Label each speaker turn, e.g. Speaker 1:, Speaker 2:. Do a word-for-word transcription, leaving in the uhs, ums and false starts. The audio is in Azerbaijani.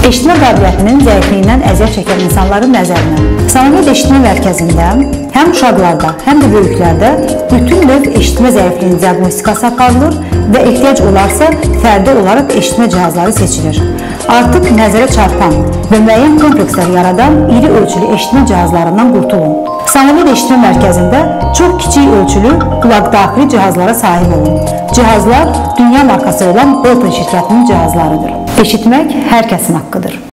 Speaker 1: Eşitmə qabiliyyətinin zəifliyindən əziyyət çəkən insanların nəzərinə. Samamiyyə eşitmə mərkəzində həm uşaqlarda, həm də böyüklərdə bütün növ eşitmə zəifliyinin diaqnostikası aparılır və ehtiyac olarsa fərdi olaraq eşitmə cihazları seçilir. Artıq nəzərə çarpan və müəyyən komplekslər yaradan iri ölçülü eşitmə cihazlarından qurtulun. Samamiyyə eşitmə mərkəzində çox kiçik ölçülü qulaqdaxili cihazlara sahib olun. Cihazlar dünya markası olan Bolton şirkətinin cihazlarıdır. Eşitmək hər kəsin haqqıdır.